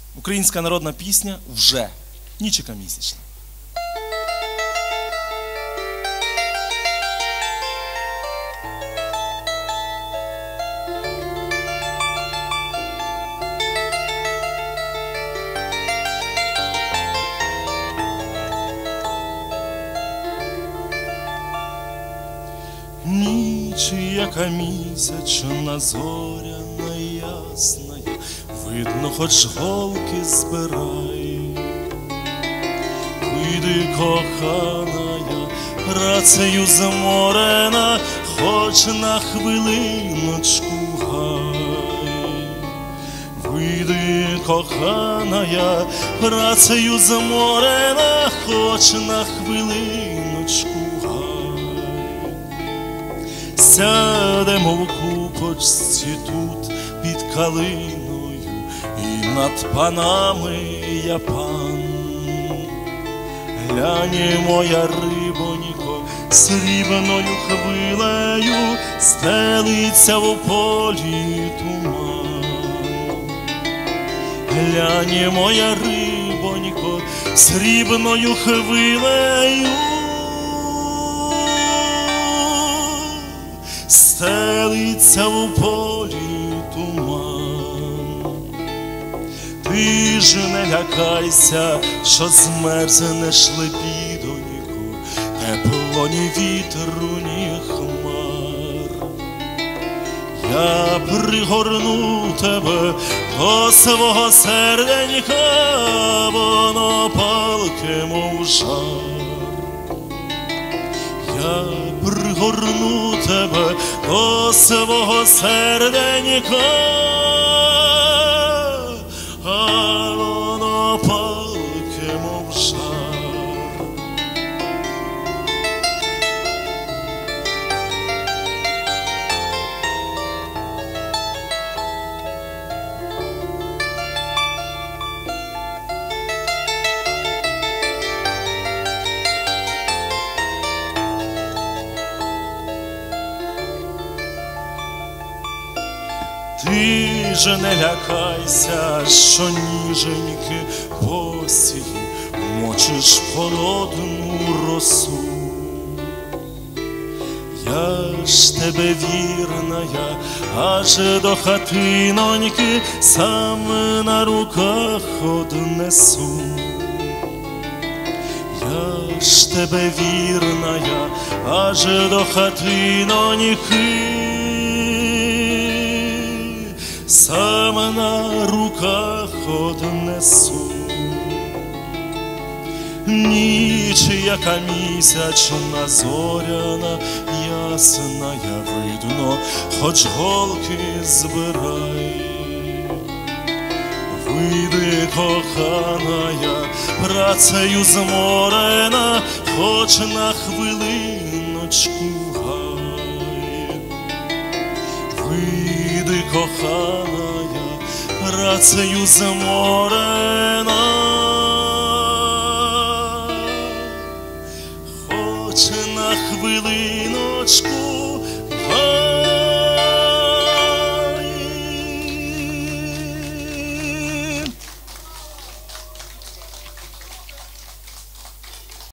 Українська народна пісня «Вже» Нічика Місячна. Ніч, яка місячна, зоряна, ясна, видно, хоч голки збирай. Вийди, коханая, працею заморена, хоч на хвилиночку гай. Вийди, коханая, працею заморена, хоч на хвилиночку. Сядемо в купочці тут під калиною, і над панами я пан. Глянь, моя рибонько, срібною хвилею стелиться в полі туман. Глянь, моя рибонько, срібною хвилею стелиться в полі туман. Ти ж не лякайся, що змерзнеш, лебідонько, тепло ні вітру, ні хмар. Я пригорну тебе до свого серденька, воно палке, мов жар. Я пригорну тебе до свого серденька, а воно палке, мов жар. Ти ж не лякайся, що ніженьки босі мочиш в холодну росу. Я ж тебе вірная, аж до хатиноньки сам на руках однесу. Я ж тебе вірная, аж до хатиноньки сам на руках однесу. Ніч, яка місячна, зоряна, ясна, видно, хоч голки збирай. Вийди, коханая, працею зморена, хоч на хвилиночку гай. Вийди, коханая, працею заморена, хоч на хвилиночку гай.